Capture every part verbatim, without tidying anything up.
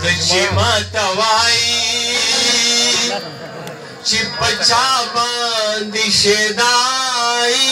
چې ماته وایي چې په چا باندې شیدایي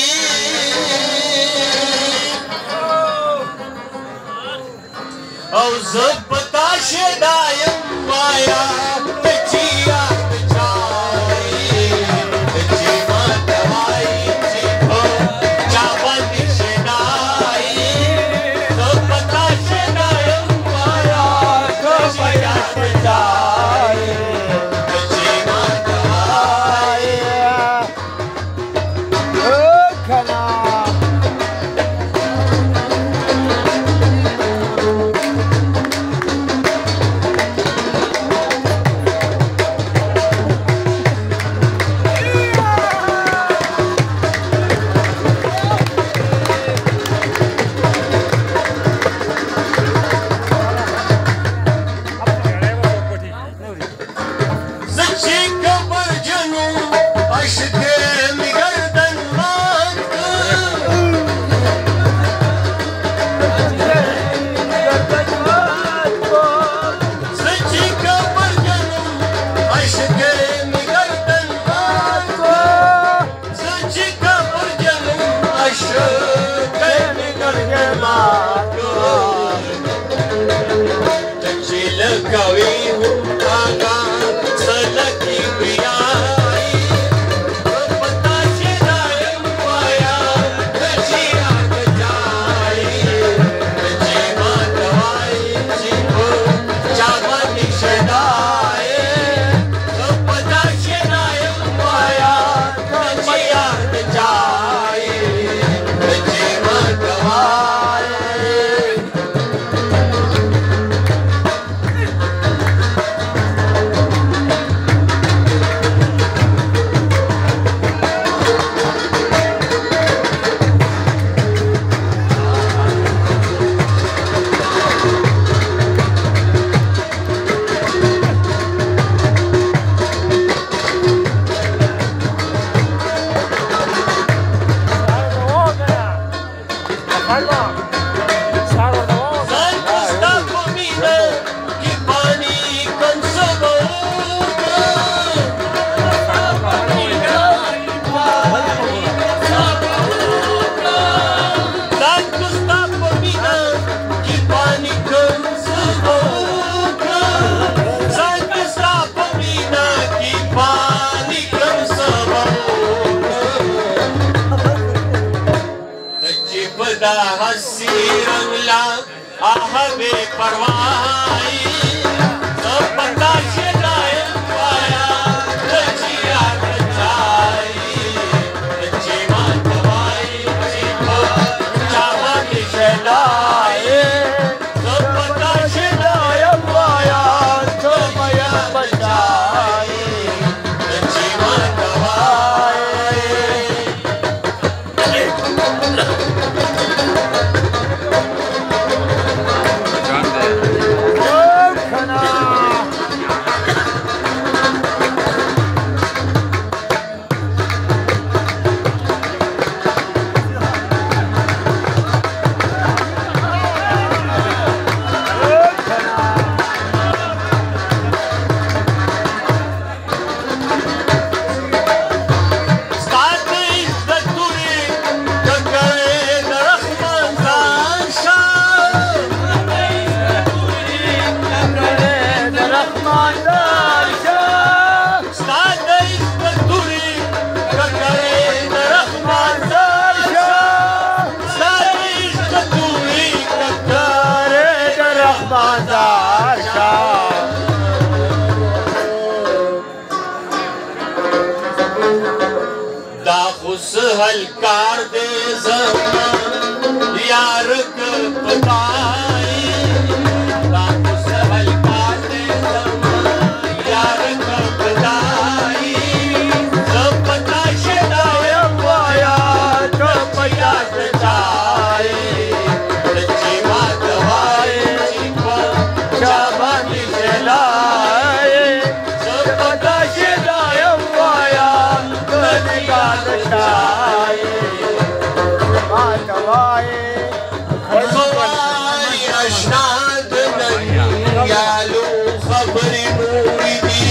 او زه په تا شیدایم وایا ته چې یاد چایي چې ماته وایي چې په چا باندې شیدایي زه په تا شیدایم وایا ته چې یاد چایي چې ماته وایي کنا हलकार दे ज़मान यार के पताई दाखुस हलकार दे ज़मान यार के पताई सब पता शेदाया वाया तो पता शेदाई सच्ची बात वाए चिपा चाबानी शेदाई सब पता शेदाया वाया तो निका शेदाई Yalu خبرې نورې دي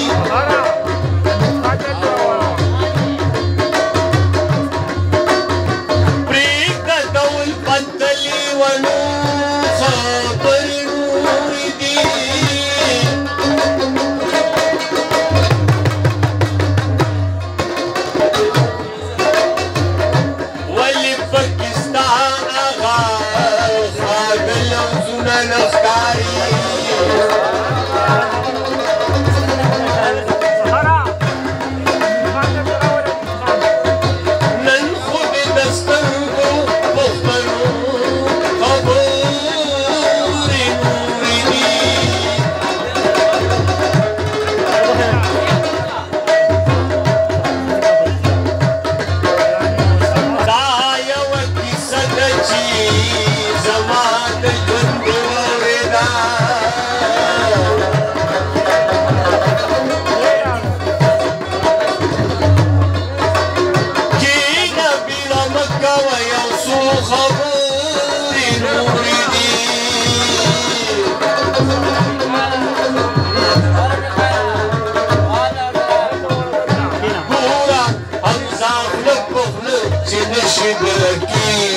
پرېږده ډول بدلې ونو خبرې نورې دي ولې پکې ستا هغه خواږه لفظونه نه ښکاري She